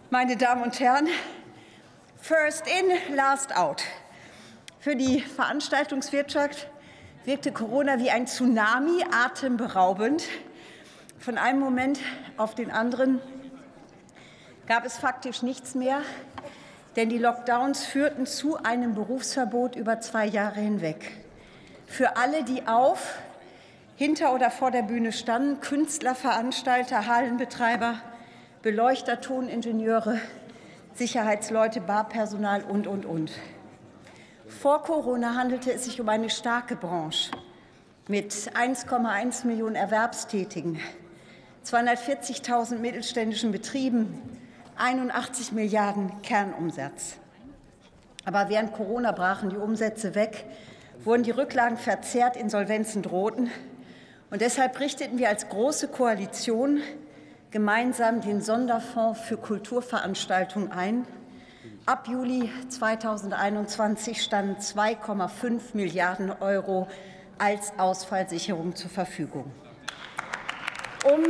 Meine Damen und Herren, first in, last out. Für die Veranstaltungswirtschaft wirkte Corona wie ein Tsunami, atemberaubend. Von einem Moment auf den anderen gab es faktisch nichts mehr, denn die Lockdowns führten zu einem Berufsverbot über 2 Jahre hinweg. Für alle, die auf, hinter oder vor der Bühne standen, Künstler, Veranstalter, Hallenbetreiber, Beleuchter, Toningenieure, Sicherheitsleute, Barpersonal und. Vor Corona handelte es sich um eine starke Branche mit 1,1 Millionen Erwerbstätigen, 240.000 mittelständischen Betrieben, 81 Milliarden Kernumsatz. Aber während Corona brachen die Umsätze weg, wurden die Rücklagen verzerrt, Insolvenzen drohten. Und deshalb richteten wir als Große Koalition gemeinsam den Sonderfonds für Kulturveranstaltungen ein. Ab Juli 2021 standen 2,5 Milliarden € als Ausfallsicherung zur Verfügung. Um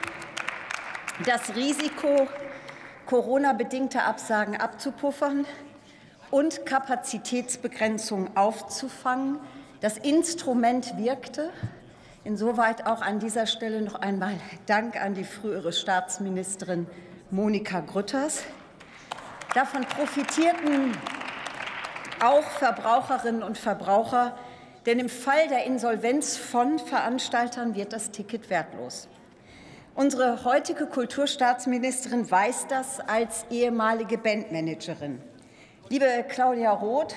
das Risiko Corona-bedingter Absagen abzupuffern und Kapazitätsbegrenzungen aufzufangen. Das Instrument wirkte. Insoweit auch an dieser Stelle noch einmal Dank an die frühere Staatsministerin Monika Grütters. Davon profitierten auch Verbraucherinnen und Verbraucher, denn im Fall der Insolvenz von Veranstaltern wird das Ticket wertlos. Unsere heutige Kulturstaatsministerin weiß das als ehemalige Bandmanagerin. Liebe Claudia Roth,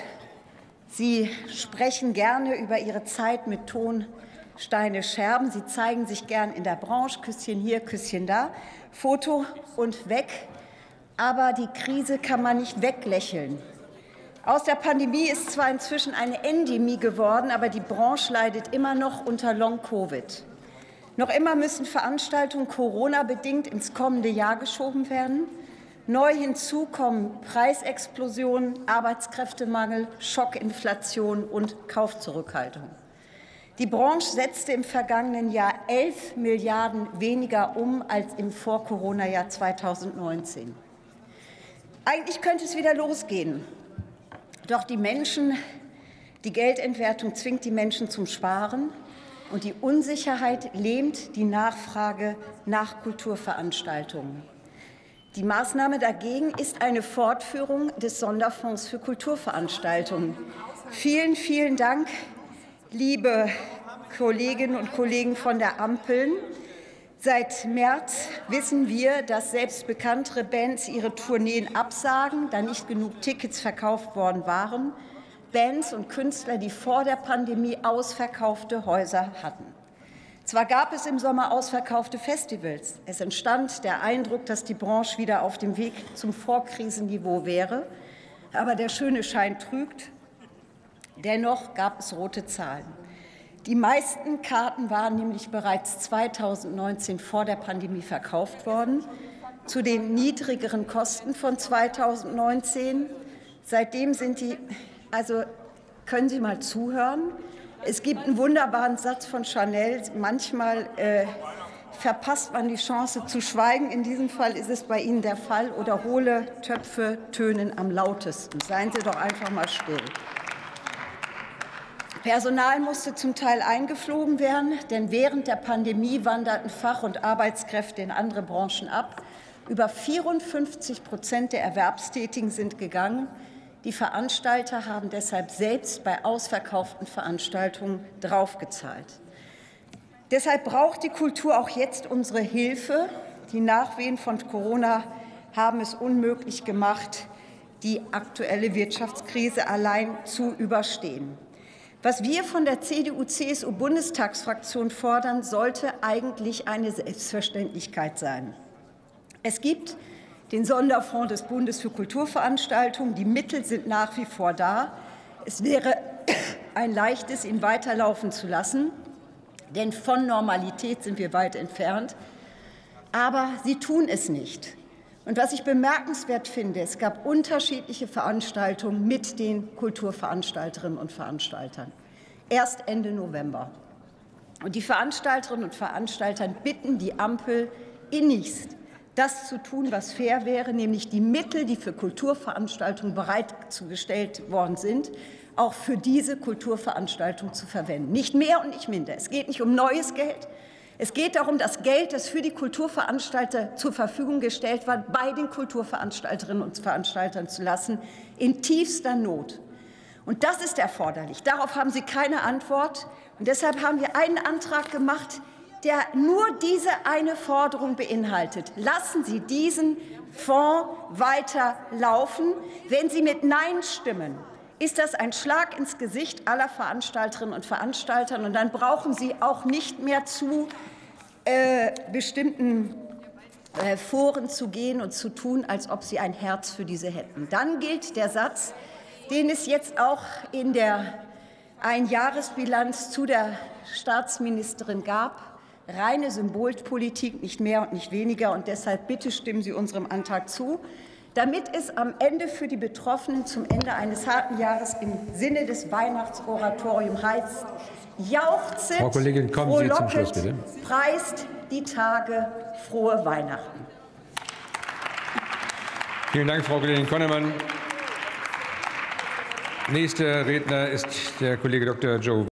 Sie sprechen gerne über Ihre Zeit mit Ton, Steine, Scherben. Sie zeigen sich gern in der Branche, Küsschen hier, Küsschen da, Foto und weg. Aber die Krise kann man nicht weglächeln. Aus der Pandemie ist zwar inzwischen eine Endemie geworden, aber die Branche leidet immer noch unter Long-Covid. Noch immer müssen Veranstaltungen Corona-bedingt ins kommende Jahr geschoben werden. Neu hinzu kommen Preisexplosionen, Arbeitskräftemangel, Schockinflation und Kaufzurückhaltung. Die Branche setzte im vergangenen Jahr 11 Milliarden weniger um als im Vor-Corona-Jahr 2019. Eigentlich könnte es wieder losgehen. Doch die Geldentwertung zwingt die Menschen zum Sparen. Und die Unsicherheit lähmt die Nachfrage nach Kulturveranstaltungen. Die Maßnahme dagegen ist eine Fortführung des Sonderfonds für Kulturveranstaltungen. Vielen, vielen Dank, liebe Kolleginnen und Kollegen von der Ampel. Seit März wissen wir, dass selbst bekanntere Bands ihre Tourneen absagen, da nicht genug Tickets verkauft worden waren. Bands und Künstler, die vor der Pandemie ausverkaufte Häuser hatten. Zwar gab es im Sommer ausverkaufte Festivals. Es entstand der Eindruck, dass die Branche wieder auf dem Weg zum Vorkrisenniveau wäre. Aber der schöne Schein trügt. Dennoch gab es rote Zahlen. Die meisten Karten waren nämlich bereits 2019 vor der Pandemie verkauft worden, zu den niedrigeren Kosten von 2019. Seitdem sind die können Sie mal zuhören? Es gibt einen wunderbaren Satz von Chanel. Manchmal verpasst man die Chance zu schweigen. In diesem Fall ist es bei Ihnen der Fall. Oder hohle Töpfe tönen am lautesten. Seien Sie doch einfach mal still. Personal musste zum Teil eingeflogen werden, denn während der Pandemie wanderten Fach- und Arbeitskräfte in andere Branchen ab. Über 54% der Erwerbstätigen sind gegangen. Die Veranstalter haben deshalb selbst bei ausverkauften Veranstaltungen draufgezahlt. Deshalb braucht die Kultur auch jetzt unsere Hilfe. Die Nachwehen von Corona haben es unmöglich gemacht, die aktuelle Wirtschaftskrise allein zu überstehen. Was wir von der CDU-CSU-Bundestagsfraktion fordern, sollte eigentlich eine Selbstverständlichkeit sein. Es gibt den Sonderfonds des Bundes für Kulturveranstaltungen. Die Mittel sind nach wie vor da. Es wäre ein leichtes, ihn weiterlaufen zu lassen, denn von Normalität sind wir weit entfernt. Aber sie tun es nicht. Und was ich bemerkenswert finde, es gab unterschiedliche Veranstaltungen mit den Kulturveranstalterinnen und Veranstaltern. Erst Ende November. Und die Veranstalterinnen und Veranstalter bitten die Ampel innigst, das zu tun, was fair wäre, nämlich die Mittel, die für Kulturveranstaltungen bereitgestellt worden sind, auch für diese Kulturveranstaltung zu verwenden. Nicht mehr und nicht minder. Es geht nicht um neues Geld. Es geht darum, das Geld, das für die Kulturveranstalter zur Verfügung gestellt wird, bei den Kulturveranstalterinnen und Veranstaltern zu lassen, in tiefster Not. Und das ist erforderlich. Darauf haben Sie keine Antwort. Und deshalb haben wir einen Antrag gemacht, der nur diese eine Forderung beinhaltet. Lassen Sie diesen Fonds weiter laufen. Wenn Sie mit Nein stimmen, ist das ein Schlag ins Gesicht aller Veranstalterinnen und Veranstalter. Und dann brauchen Sie auch nicht mehr zu bestimmten Foren zu gehen und zu tun, als ob Sie ein Herz für diese hätten. Dann gilt der Satz, den es jetzt auch in der Einjahresbilanz zu der Staatsministerin gab: reine Symbolpolitik, nicht mehr und nicht weniger. Und deshalb bitte stimmen Sie unserem Antrag zu, damit es am Ende für die Betroffenen zum Ende eines harten Jahres im Sinne des Weihnachtsoratoriums heißt: jauchzet, Frau Kollegin, kommen Sie zum Schluss, bitte. Preist die Tage, frohe Weihnachten. Vielen Dank, Frau Kollegin Konnemann. Nächster Redner ist der Kollege Dr. Joe